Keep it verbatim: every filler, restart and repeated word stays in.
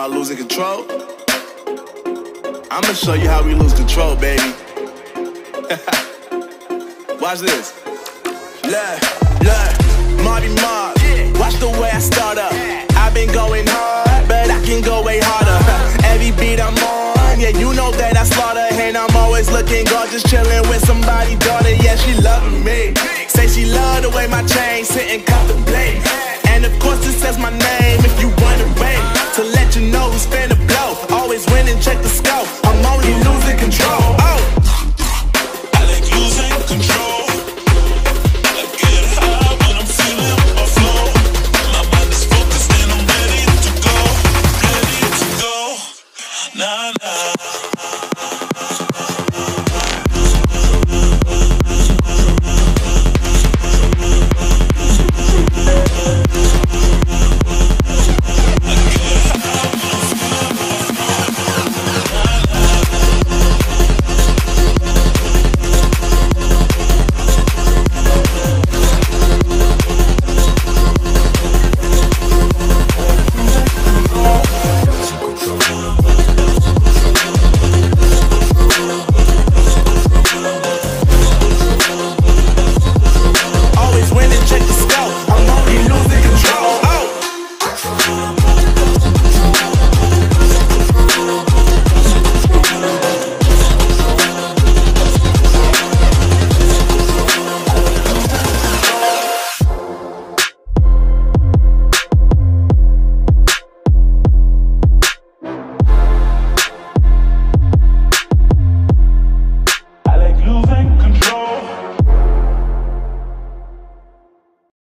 about losing control? I'ma show you how we lose control, baby. Watch this. Look, look, Marvin, Marv. Watch the way I start up. I've been going hard, but I can go way harder. Every beat I'm on, yeah, you know that I slaughter. And I'm always looking gorgeous, chilling with somebody's daughter. Yeah, she loving me. Say she love the way my chain sit and contemplate. And of course it says my name